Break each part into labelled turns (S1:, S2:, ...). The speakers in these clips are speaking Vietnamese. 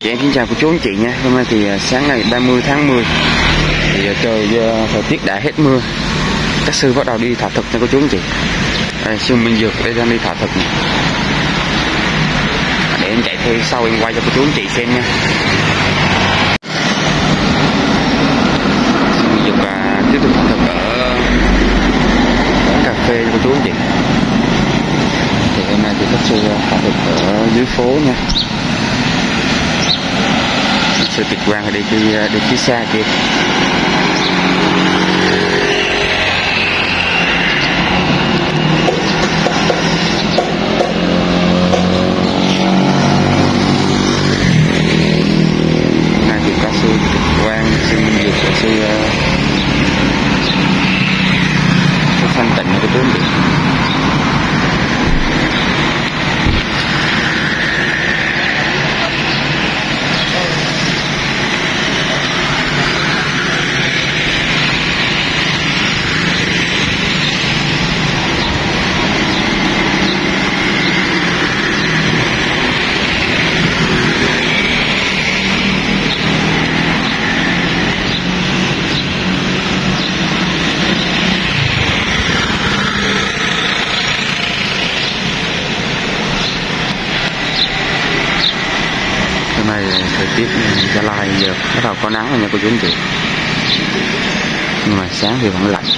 S1: Em xin chào cô chú anh chị nha. Hôm nay thì sáng ngày 30 tháng 10 thì trời thời tiết đã hết mưa. Các sư bắt đầu đi thả thực nha cô chú anh chị. Đây, sư Minh Dược đây đang đi thả thực này. Để em chạy theo sau em quay cho cô chú anh chị xem nha. Sư Minh Dược tiếp tục thả thực ở quán cà phê cho cô chú anh chị. Thì hôm nay thì các sư thả thực ở dưới phố nha. Sư Tịch Quang ở đây đi phía xa kia. Này thì có sư Tịch Quang, sư Minh Dược và sư Thanh Tịnh của tướng điện. Hôm nay thời tiết Gia Lai giờ bắt đầu có nắng rồi nha cô chú anh chị, nhưng mà sáng thì vẫn lạnh.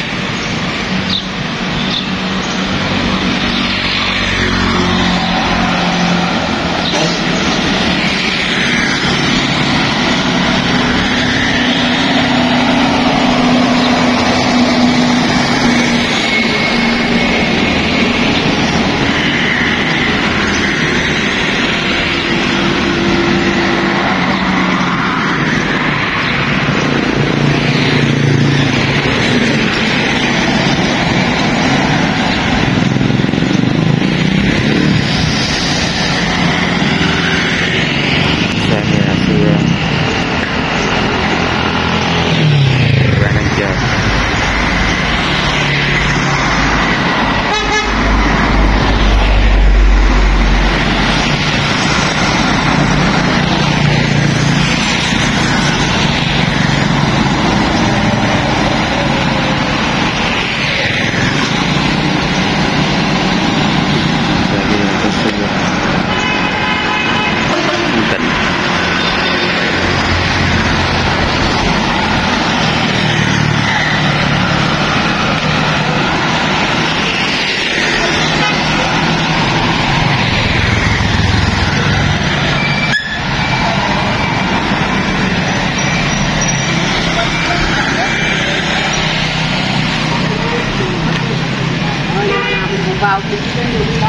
S2: Vào thì trên đường đi đó.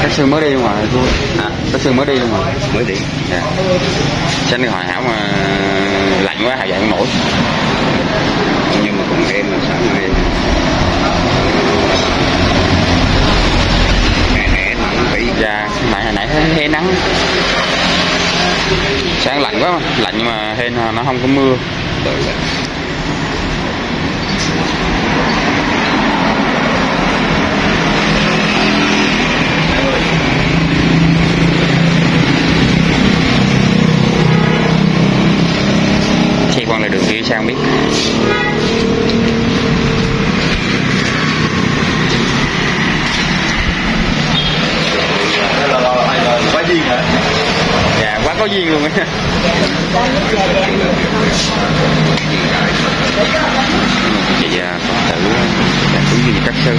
S1: Các sư mới đi luôn rồi thôi. Các sư mới đi luôn rồi.
S3: Mới đi.
S1: Dạ. Sáng đi hỏi Hảo mà lạnh quá Hảo dậy không nổi.
S3: Nhưng mà cũng em là sáng nay hè nắng tí.
S1: Dạ, hồi nãy thấy nắng. Sáng lạnh quá, lạnh nhưng mà hên nó không có mưa. Xe con là đường kia sao không biết.
S3: Quá duyên hả?
S1: Dạ, quá có duyên luôn á. Chị Phật tử cũng như các sư.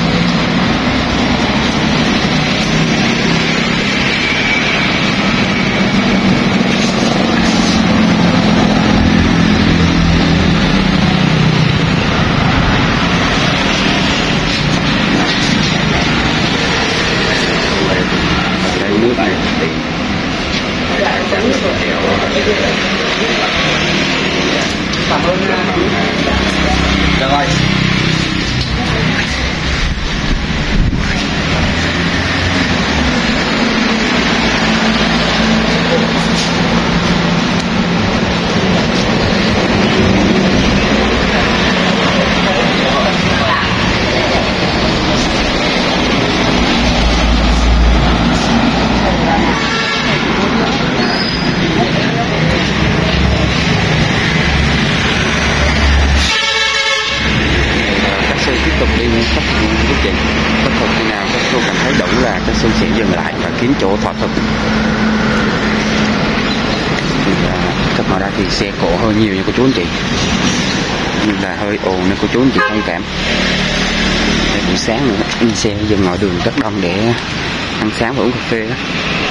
S1: Đây nước này.
S2: Cảm ơn.
S3: Được rồi.
S1: Khắc phục khi nào các cô cảm thấy đủ là các sư sẽ dừng lại và kiếm chỗ thỏa thuận. Thì thật mà ra thì xe cộ hơi nhiều nha cô chú anh chị, nhưng là hơi ồn nên cô chú anh chị thông cảm. Để buổi sáng nữa xe dừng ngoài đường rất đông để ăn sáng và uống cà phê đó.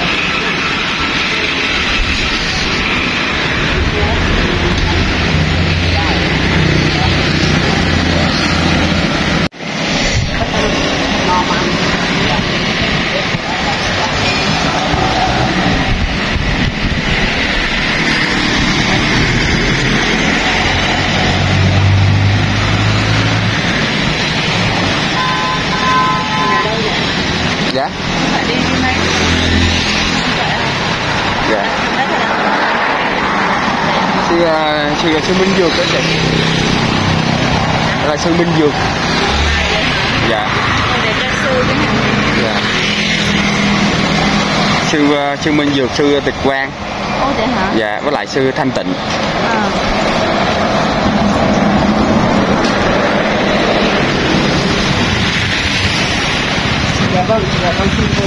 S1: Dạ. Dạ. Sư Minh Dược đó chị. Đó là sư Minh Dược. Dạ. Dạ. Sư Minh Dược, sư Tịch Quang.
S2: Ồ vậy hả?
S1: Dạ, với lại sư Thanh Tịnh.
S2: Dạ vâng sư phụ.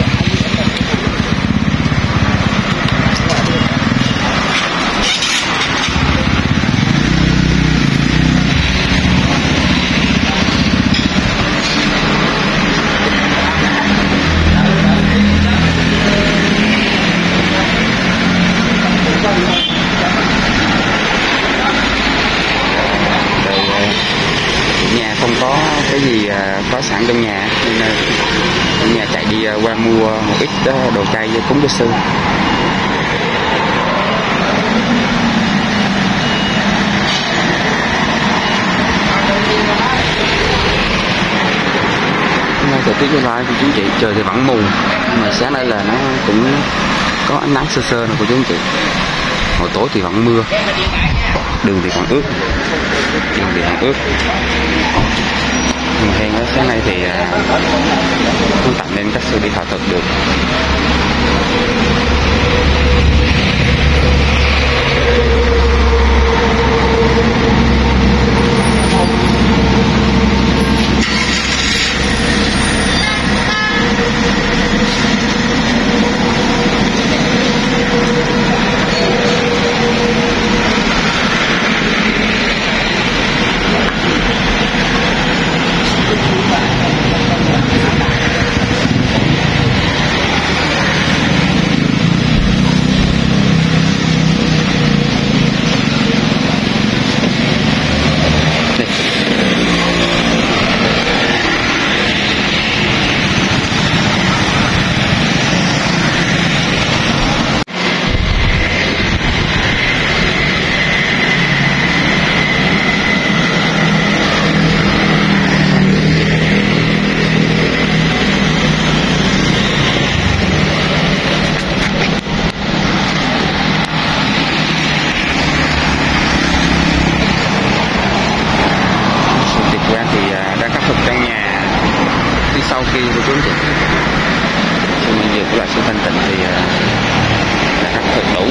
S1: Nhà không có cái gì có sẵn trong nhà nên là nhà chạy đi qua mua một ít đồ chay cúng cho sư. Hôm nay thời tiết như vậy thì chú chị, trời thì vẫn mù nhưng mà sáng nay là nó cũng có ánh nắng sơ sơ nè cô chú anh chị. Hồi tối thì vẫn mưa, đường thì còn ướt, nhưng mà hên đó, sáng nay thì không tạm nên các sư đi thảo thực được. chú anh chị. Cho nên giờ các bạn sự thanh tịnh thì là rất thật đủ.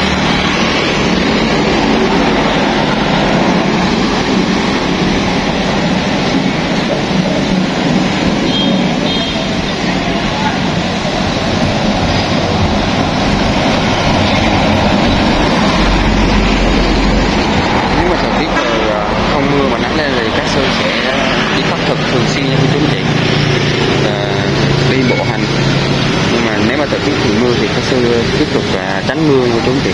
S1: Nếu mà thời tiết không mưa mà nắng lên thì các sư sẽ đi khắc thực thường xuyên nha cô chú anh chị, đi bộ hành. Nhưng mà nếu mà thời tiết thường mưa thì các sư tiếp tục tránh mưa cô chú anh chị.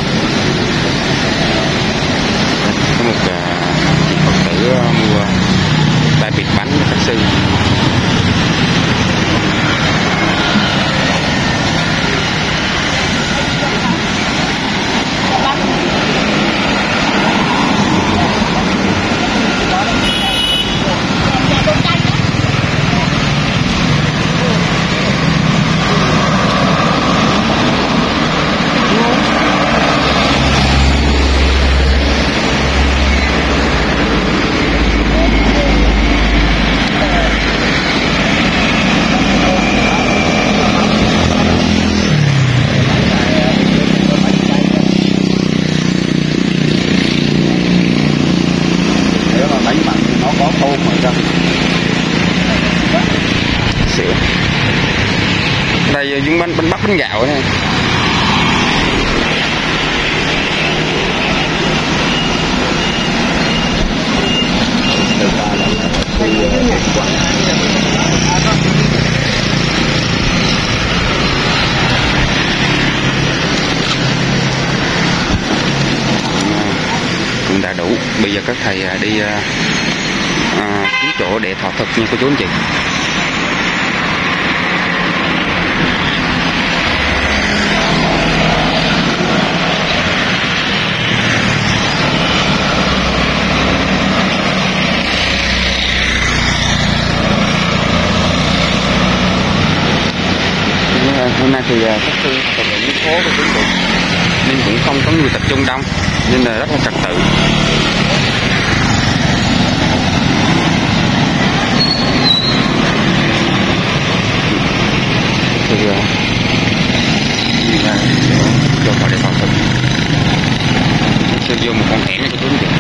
S1: Có một Phật tử mua ba bịch bánh cho các sư. Đây dùng bánh bắp bánh gạo này. Cũng đã đủ. Bây giờ các thầy đi kiếm chỗ để thọ thực nha cô chú anh chị. Hôm nay thì các sư tập luyện với phố của chúng tôi nên cũng không có người tập trung đông, nên là rất là trật tự. Thì cho họ để vào thực. Sư vô một con hẻm này của chúng tôi.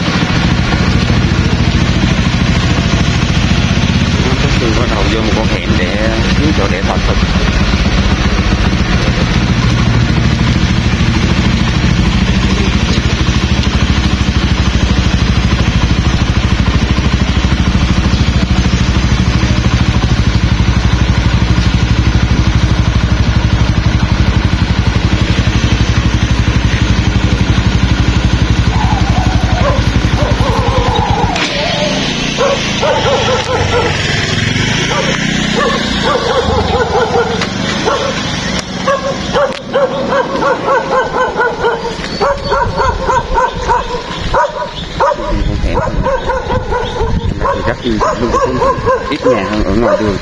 S1: Các sư bắt đầu vô một con hẻm để kiếm chỗ để vào thực. Rất yên tĩnh luôn, ít nhà hơn ở ngoài đường.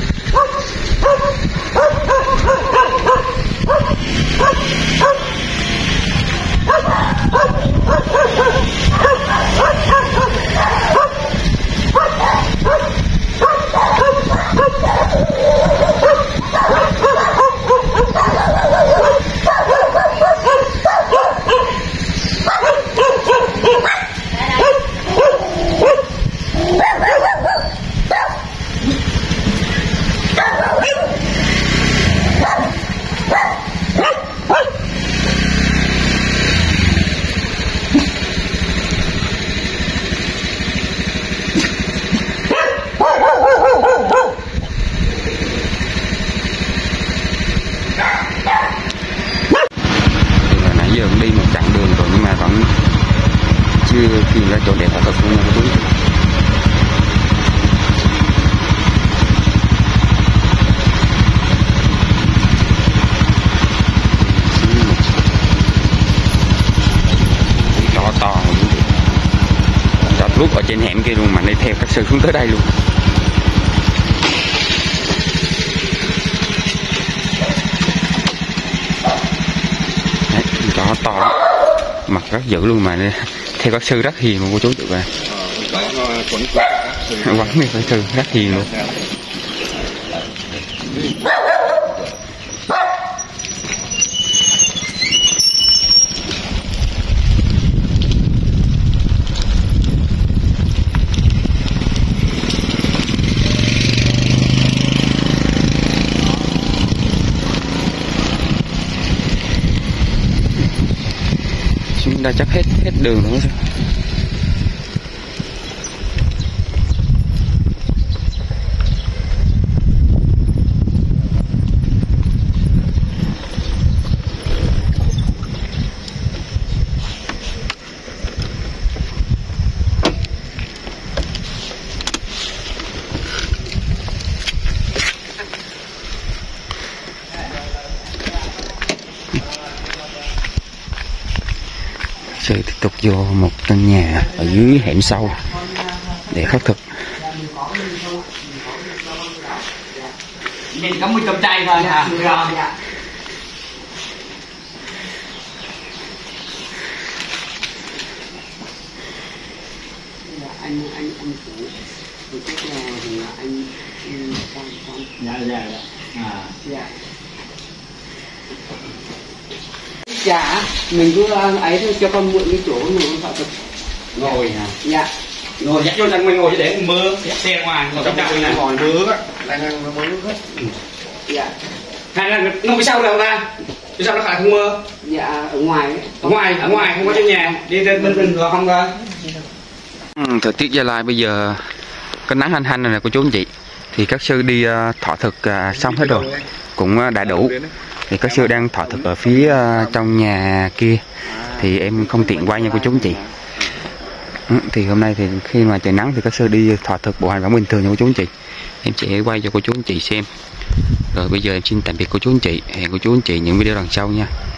S1: chưa tìm ra chỗ để thỏa thuận với nhau đúng. Đó to chọt rút ở trên hẻm kia luôn mà đi theo các sư xuống tới đây luôn. Đấy, chó to mặt rất dữ luôn mà theo các sư rất hiền luôn cô chú tự về. Quấn các sư rất hiền luôn. đây chắc hết đường nữa. Sư tiếp tục vô một căn nhà ở dưới hẻm sâu để khắc thực.
S2: Nhìn có 10 cơm chay thôi hả? Dạ. Anh của cái nhà thì anh xong. Dạ. Dạ. Dạ, mình cứ ấy thôi cho con mượn cái chỗ ngồi họ tập
S3: Ngồi hả?
S2: dạ.
S3: Ngồi dắt vô trong mình ngồi để mưa, dắt xe ngoài, ngồi trong này ngồi mưa á, đang ăn mưa hết.
S2: Dạ.
S3: Hay là nó phía sau đâu ta? Phía sau nó phải không mưa?
S2: Dạ, ở ngoài ấy.
S3: Ở ngoài không có trong nhà, đi lên bên rồi không coi.
S1: Thời tiết Gia Lai bây giờ có nắng hanh hanh này nè cô chú anh chị. Thì các sư đi thọ thực xong hết rồi, cũng đã đủ. Thì các sư đang thọ thực ở phía trong nhà kia, thì em không tiện quay nha cô chú anh chị. Thì hôm nay thì khi mà trời nắng thì các sư đi thọ thực bộ hành vẫn bình thường nha cô chú anh chị. Em sẽ quay cho cô chú anh chị xem. Rồi bây giờ em xin tạm biệt cô chú anh chị. Hẹn cô chú anh chị những video lần sau nha.